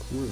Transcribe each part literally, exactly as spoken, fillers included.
Cool.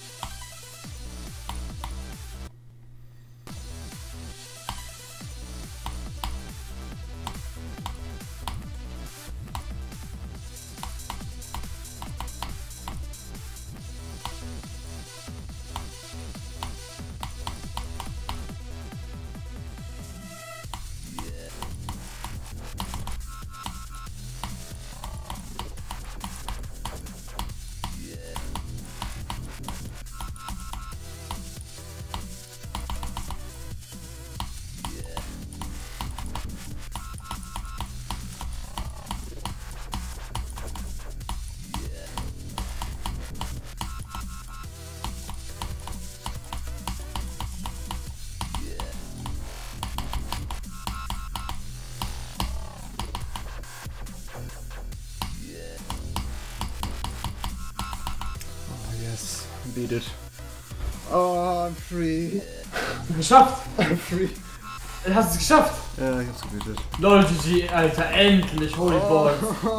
Beat it. Oh, I'm free. Geschafft! I'm free. Du hast es geschafft! Ja, ich hab's gebietet. Lol, G G, Alter, endlich, holy balls.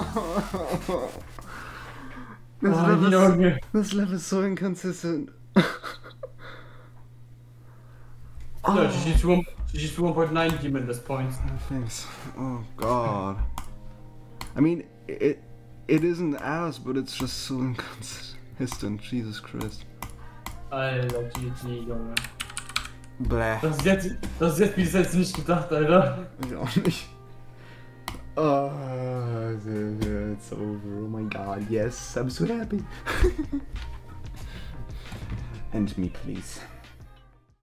This, Oh, level is, this level is so inconsistent. Oh. No, G G's one point nine demon this point. Thanks. Oh god. I mean, it it isn't ass, but it's just so inconsistent. Jesus Christ. Alter, G G, Junge. Bläh. Das ist jetzt, das ist jetzt bis jetzt nicht gedacht, Alter. Ich auch nicht. Oh, it's over. Oh my god, yes, I'm so happy. End me, please.